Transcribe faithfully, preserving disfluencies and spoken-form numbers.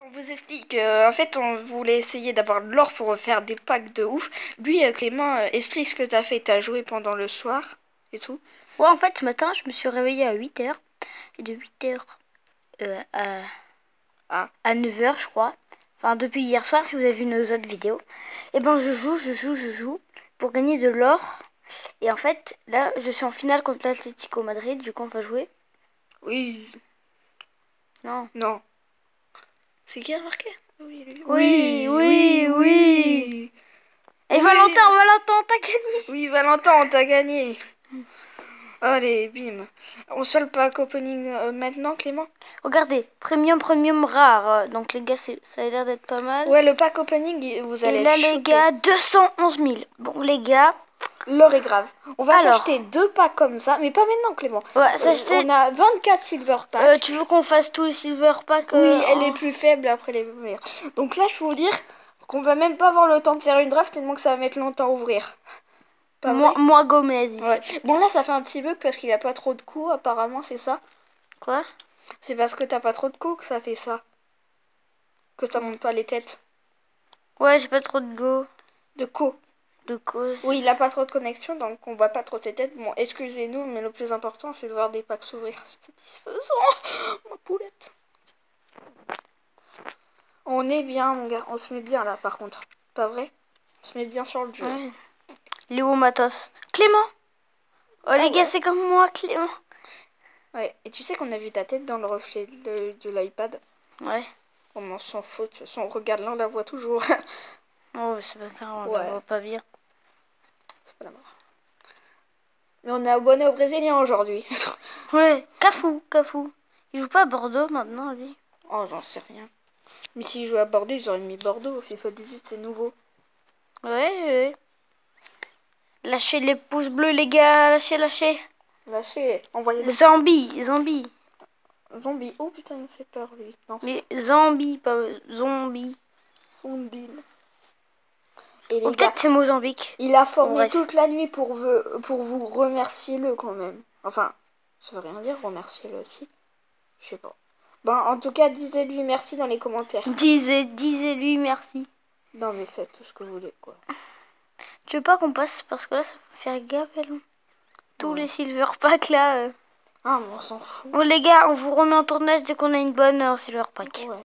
On vous explique, euh, en fait on voulait essayer d'avoir de l'or pour faire des packs de ouf. Lui, euh, Clément, euh, explique ce que t'as fait, t'as joué pendant le soir et tout. Ouais, en fait, ce matin, je me suis réveillée à huit heures. Et de huit heures euh, à, Ah. à neuf heures, je crois. Enfin, depuis hier soir, si vous avez vu nos autres vidéos. Et ben, je joue, je joue, je joue pour gagner de l'or. Et en fait, là, je suis en finale contre l'Atlético Madrid. Du coup, on va jouer. Oui. Non. Non. C'est qui a marqué? Oui, oui, oui, oui. Et Oui. Valentin, Valentin, t'as gagné. Oui, Valentin, on t'a gagné. Allez, bim. On se fait le pack opening euh, maintenant, Clément? Regardez, premium, premium, rare. Donc, les gars, c'est- ça a l'air d'être pas mal. Ouais, le pack opening, vous allez Et être là, les choqués. gars, deux cent onze mille. Bon, les gars. L'or est grave. On va Alors. s'acheter deux packs comme ça, mais pas maintenant, Clément. Ouais, s'acheter. On a vingt-quatre silver packs. Euh, tu veux qu'on fasse tous les silver packs euh, Oui, elle en... est plus faible après les meilleures. Donc là, je peux vous dire qu'on va même pas avoir le temps de faire une draft tellement que ça va mettre longtemps à ouvrir. Pas moi, vrai? moi, Gomez ici. Ouais. Bon, là, ça fait un petit bug parce qu'il a pas trop de coups, apparemment, c'est ça. Quoi? C'est parce que t'as pas trop de coups que ça fait ça. Que ça monte pas les têtes. Ouais, j'ai pas trop de go. De coups. De cause. Oui, il a pas trop de connexion, donc on voit pas trop ses têtes. Bon, excusez-nous, mais le plus important, c'est de voir des packs s'ouvrir. C'est satisfaisant. Ma poulette. On est bien, mon gars. On se met bien, là, par contre. Pas vrai? On se met bien sur le jeu. Ouais. Léo Matos. Clément. Oh, Ah les gars, ouais. c'est comme moi, Clément. Ouais, et tu sais qu'on a vu ta tête dans le reflet de, de l'iPad? Ouais. On s'en fout, de toute façon, on regarde là, on la voit toujours. Oh, c'est pas grave, on Ouais. la voit pas bien. C'est pas la mort. Mais on est abonné aux Brésiliens aujourd'hui. Ouais, Cafou, Cafou. Il joue pas à Bordeaux maintenant, lui. Oh, j'en sais rien. Mais s'ils jouaient à Bordeaux, ils auraient mis Bordeaux. FIFA dix-huit, c'est nouveau. Ouais, ouais. Lâchez les pouces bleus, les gars. Lâchez, lâchez. Lâchez, envoyez-le. Zombies, zombies. Zombie. Oh putain, il me fait peur, lui. Non, Mais zombies, pas zombies. son deal. Et les Ou gars, peut-être c'est Mozambique. il a formé Bref. toute la nuit pour, vous, pour vous remercier-le quand même. Enfin, ça veut rien dire, remercier-le aussi. Je sais pas. Ben, en tout cas, disez-lui merci dans les commentaires. Disez, disez-lui merci. Non, mais faites tout ce que vous voulez, quoi. Tu veux pas qu'on passe parce que là, ça va faire gaffe, long. Tous Ouais. les silver packs là. Euh... Ah, mais on s'en fout. Bon, les gars, on vous remet en tournage dès qu'on a une bonne euh, silver pack. Ouais.